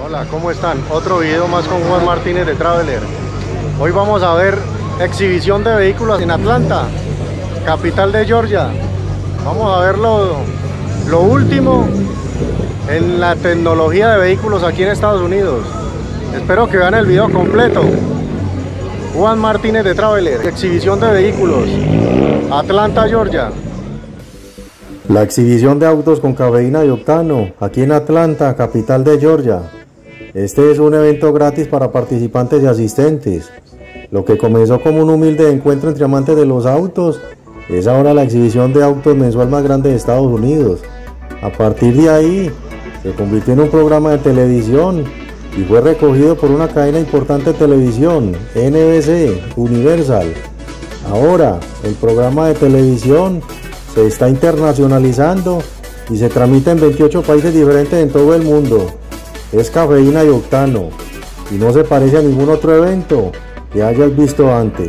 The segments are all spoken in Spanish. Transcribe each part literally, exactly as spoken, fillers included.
Hola, ¿cómo están? Otro video más con Juan Martínez de Traveler. Hoy vamos a ver exhibición de vehículos en Atlanta, capital de Georgia. Vamos a ver lo, lo último en la tecnología de vehículos aquí en Estados Unidos. Espero que vean el video completo. Juan Martínez de Traveler, exhibición de vehículos, Atlanta, Georgia. La exhibición de autos con cafeína y octano, aquí en Atlanta, capital de Georgia. Este es un evento gratis para participantes y asistentes. Lo que comenzó como un humilde encuentro entre amantes de los autos, es ahora la exhibición de autos mensual más grande de Estados Unidos. A partir de ahí, se convirtió en un programa de televisión y fue recogido por una cadena importante de televisión, N B C, Universal. Ahora, el programa de televisión se está internacionalizando y se transmite en veintiocho países diferentes en todo el mundo. Es cafeína y octano y no se parece a ningún otro evento que hayas visto antes.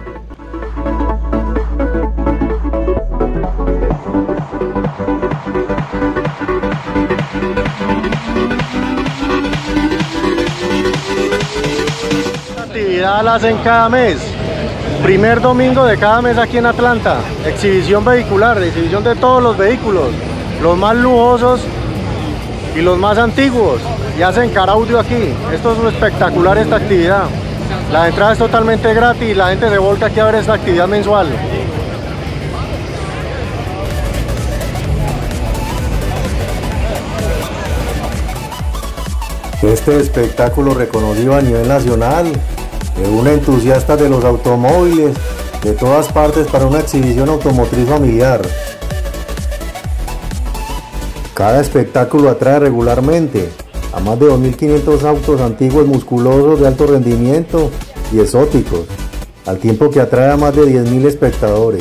Esta actividad la hacen cada mes. Primer domingo de cada mes aquí en Atlanta, exhibición vehicular, exhibición de todos los vehículos, los más lujosos y los más antiguos, y hacen car audio aquí. Esto es espectacular, esta actividad. La entrada es totalmente gratis, la gente se volca aquí a ver esta actividad mensual. Este espectáculo reconocido a nivel nacional reúne entusiastas de los automóviles de todas partes para una exhibición automotriz familiar. Cada espectáculo atrae regularmente a más de dos mil quinientos autos antiguos, musculosos, de alto rendimiento y exóticos, al tiempo que atrae a más de diez mil espectadores.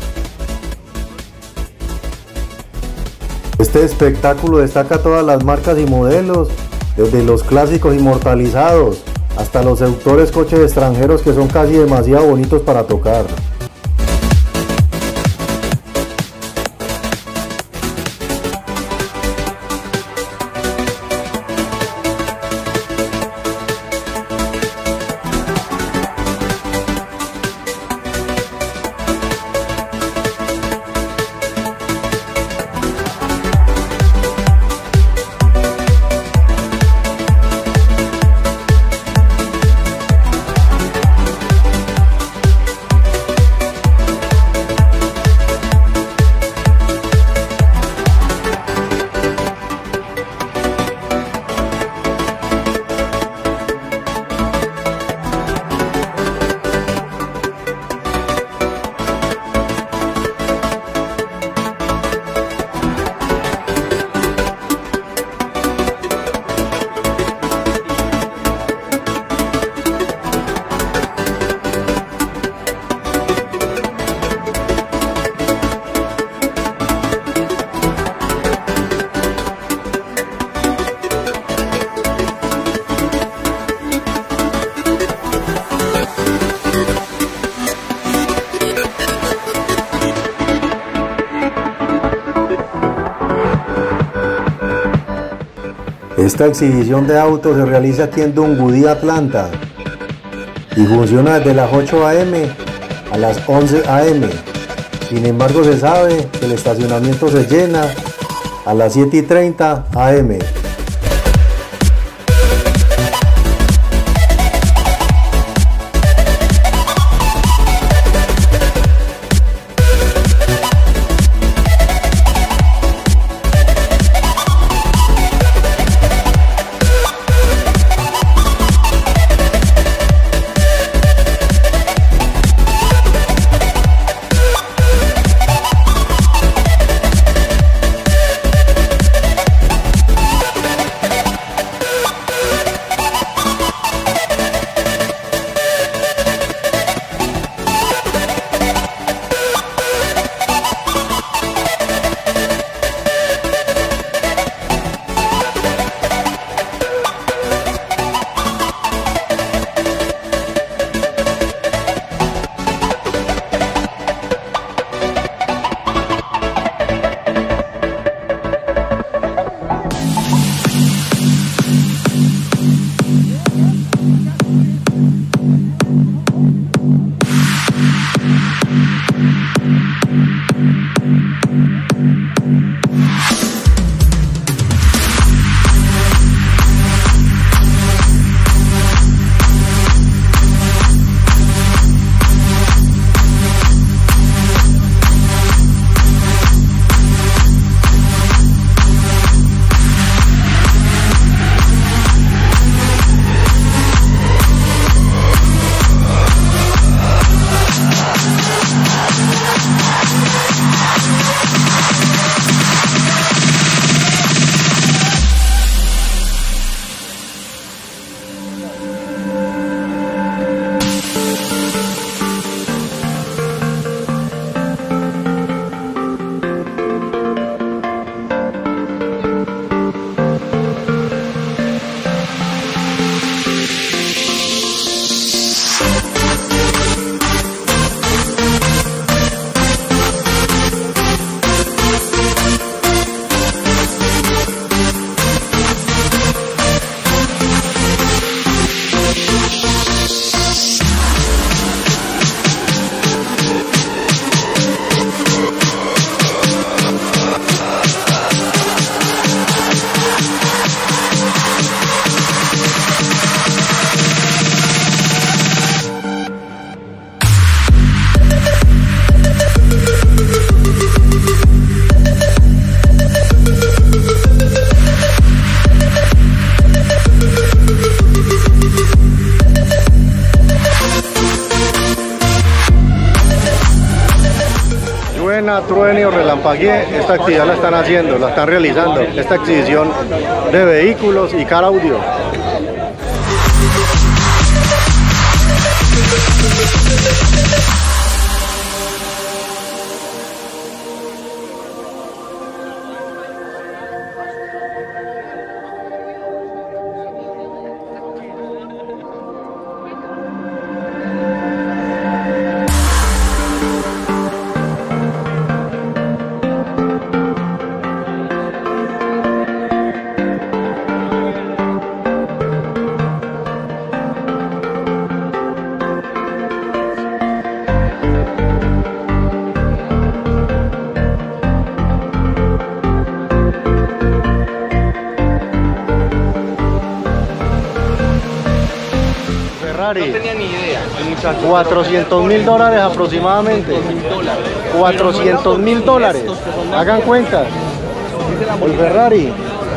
Este espectáculo destaca todas las marcas y modelos, desde los clásicos inmortalizados hasta los seductores coches extranjeros que son casi demasiado bonitos para tocar. Esta exhibición de autos se realiza aquí en Dunwoody, Atlanta, y funciona desde las ocho a eme a las once a eme. Sin embargo, se sabe que el estacionamiento se llena a las siete y treinta a eme. truene o relampaguee, esta actividad la están haciendo, la están realizando, esta exhibición de vehículos y car audio. No tenía ni idea. cuatrocientos mil dólares aproximadamente. cuatrocientos mil dólares. Hagan cuentas. El Ferrari.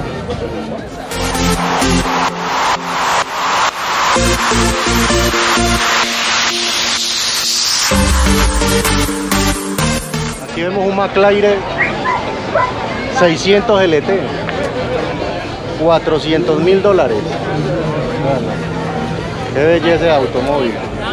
Aquí vemos un McLaren seiscientos L T. cuatrocientos mil dólares. Qué belleza de automóvil.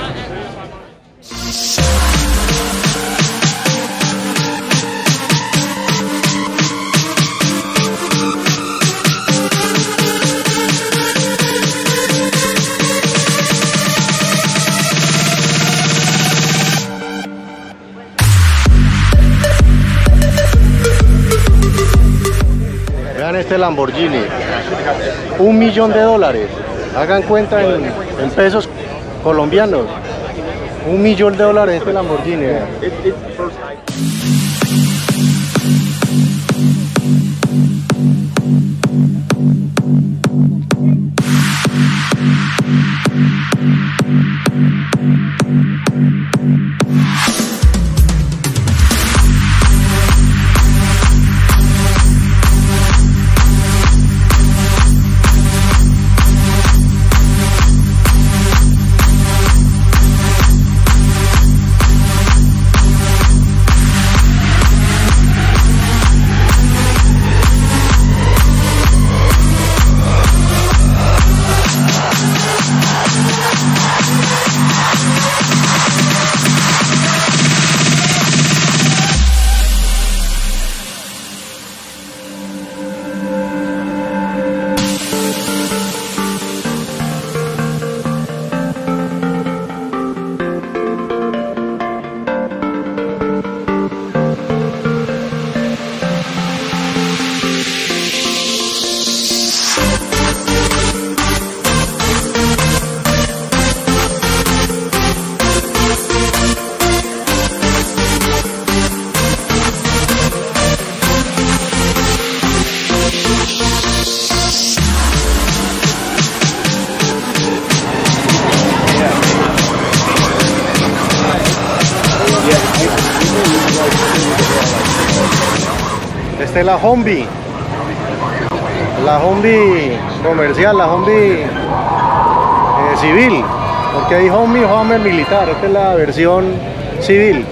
Vean este Lamborghini, un millón de dólares. Hagan cuenta en, en pesos colombianos. Un millón de dólares este Lamborghini. Esta es la Humvee, la Humvee comercial, la Humvee eh, civil, porque hay Humvee, Hummer militar. Esta es la versión civil.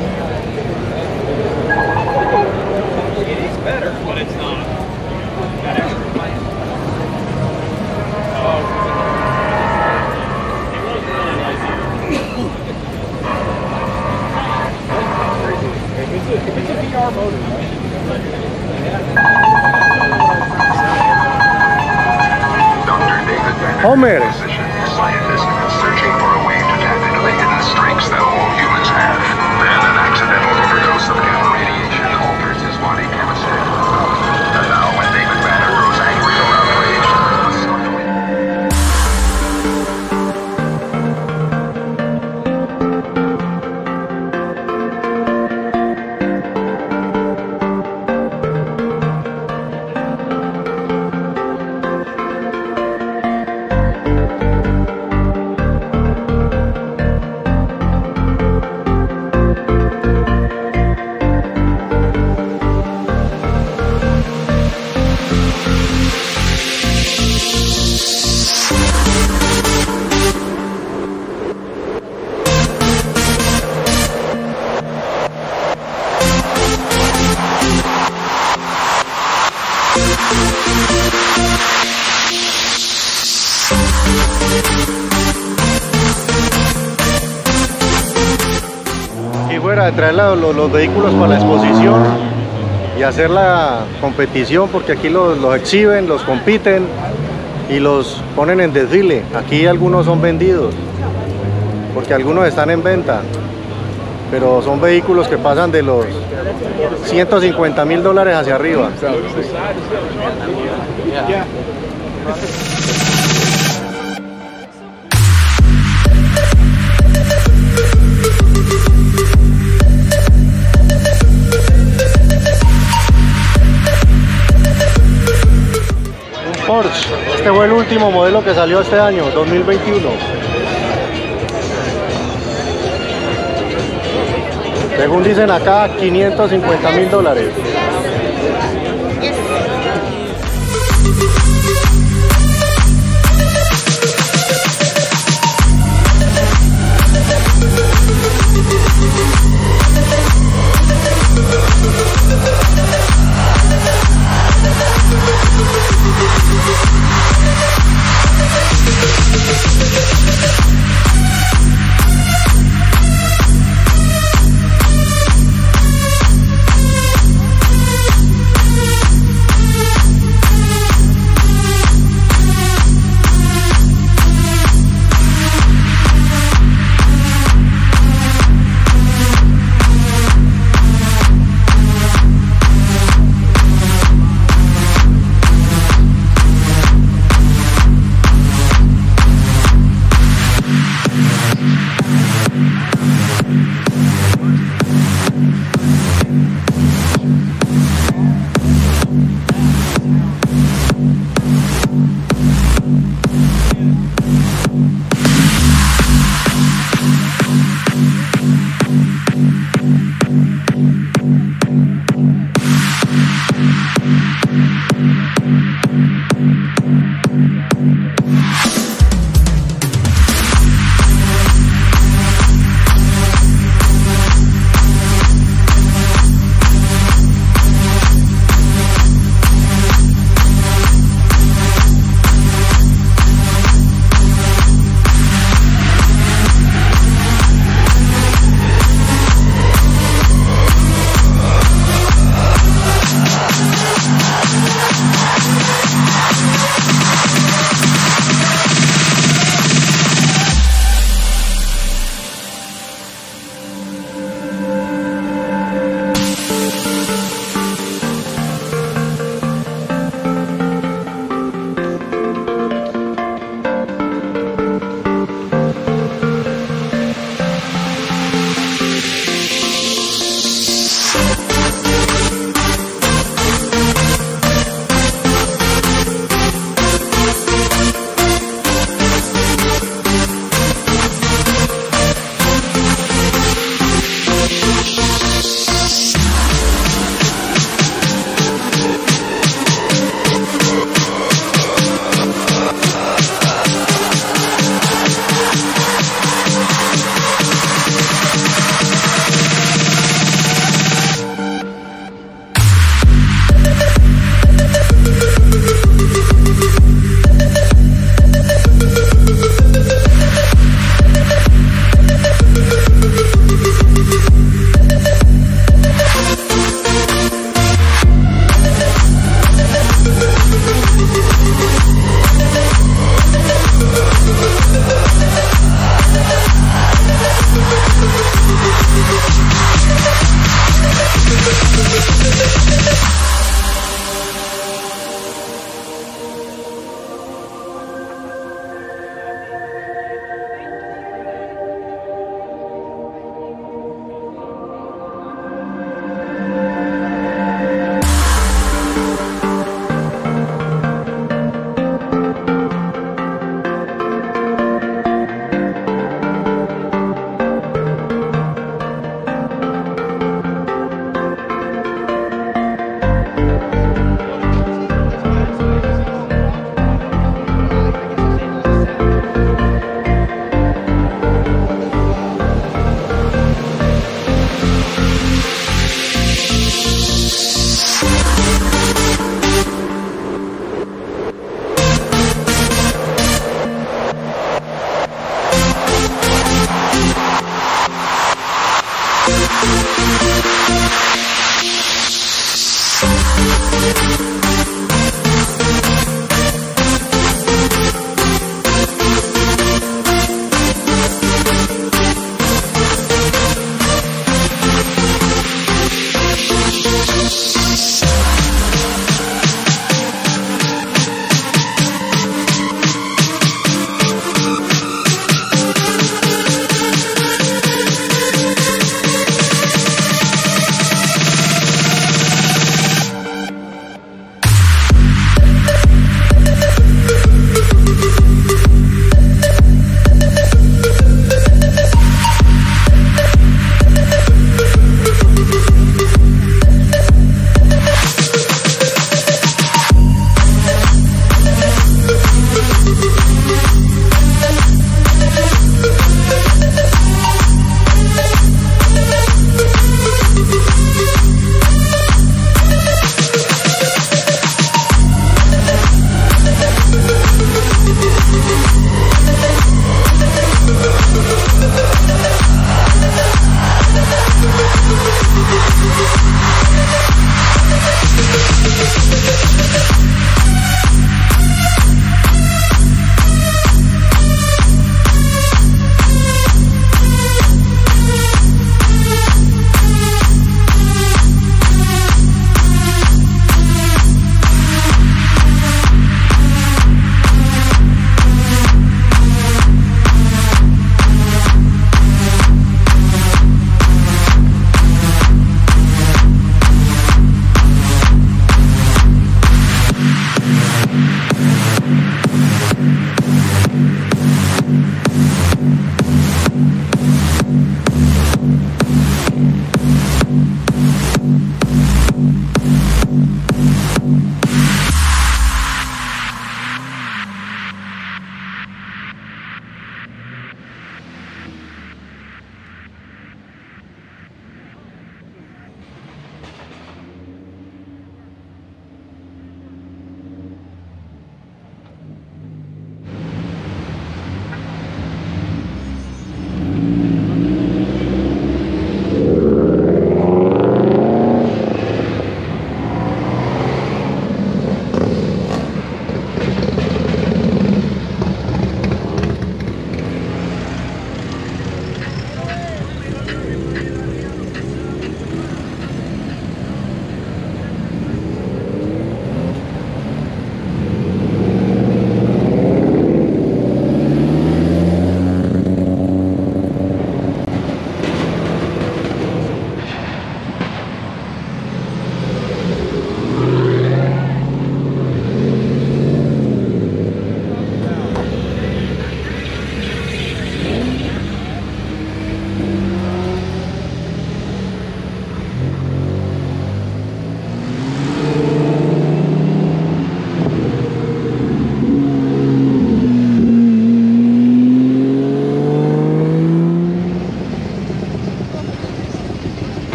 Homer. Scientists searching for a way to tap into the hidden strengths that all humans have. Then an accidental overdose of gamma radiation alters his body chemistry. And now when David Banner grows angry around creation, a startling... Y fuera de traer la- los, los vehículos para la exposición y hacer la competición, porque aquí los, los exhiben, los compiten y los ponen en desfile. Aquí algunos son vendidos, porque algunos están en venta, pero son vehículos que pasan de los ciento cincuenta mil dólares hacia arriba. Un Porsche, este fue el último modelo que salió este año, dos mil veintiuno. Según dicen acá, quinientos cincuenta mil dólares.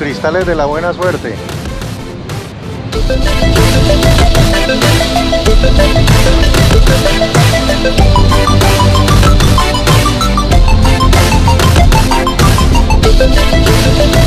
cristales de la buena suerte. We'll be right back.